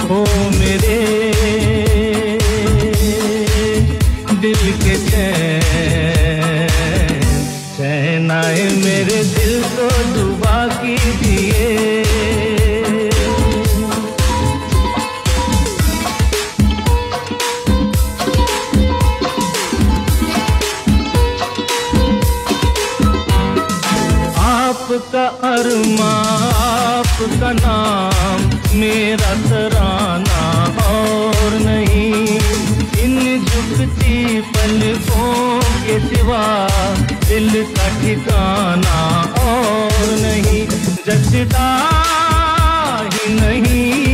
ओ मेरे दिल के चैन आए मेरे दिल को डुबा कीजिए। आपका अरमां आपका नाम मेरा तराना और नहीं, इन झुकती पलकों के सिवा दिल का ठिकाना और नहीं, जचता ही नहीं